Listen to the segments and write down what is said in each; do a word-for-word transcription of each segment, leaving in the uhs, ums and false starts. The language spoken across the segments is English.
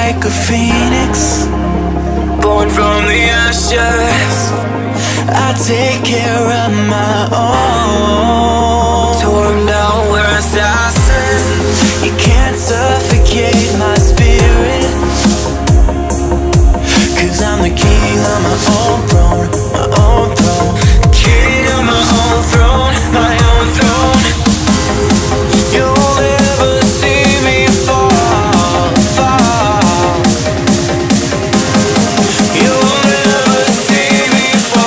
like a phoenix, born from the ashes. I take care of my own. Torn down, we're assassins. You can't suffocate my spirit, 'cause I'm the king on my own throne, my own throne. King on my own throne, my own throne. You'll never see me fall, fall. You'll never see me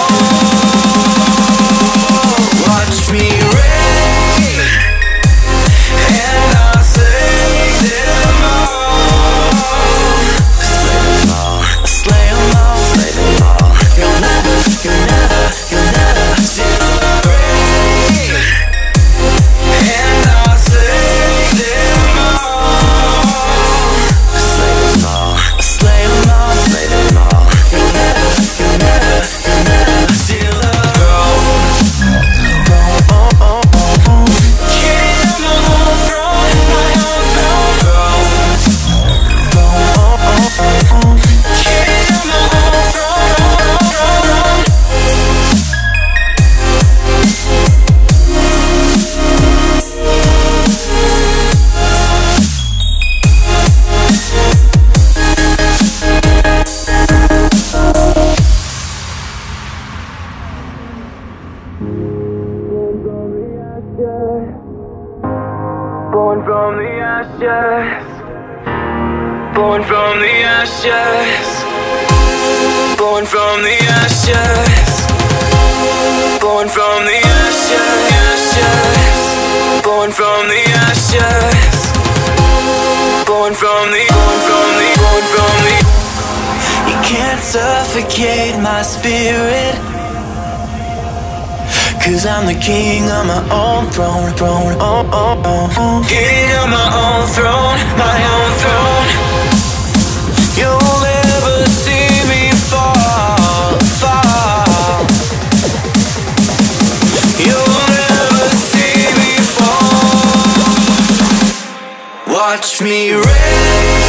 fall. Watch me reign, and I'll slay them all. Slay them all, slay them all, slay them all. You'll never, you'll never, you'll never see me reign, and I'll slay them all. Slay them all, slay them all, slay them all. You'll never, you'll never, you'll never see the throne. Throne, oh, oh, oh, oh. King on my own throne, my own throne. Throne, oh, oh, oh, oh. King on my own throne, throne. Born from the ashes, born from the ashes, born from the ashes, born from the ashes, born from the ashes, born from the, born from the, born from the. You can't suffocate my spirit, 'cause I'm the king on my own throne, throne, oh, oh, oh, oh. King on my own throne, my own throne. You'll never see me fall, fall. You'll never see me fall. Watch me reign.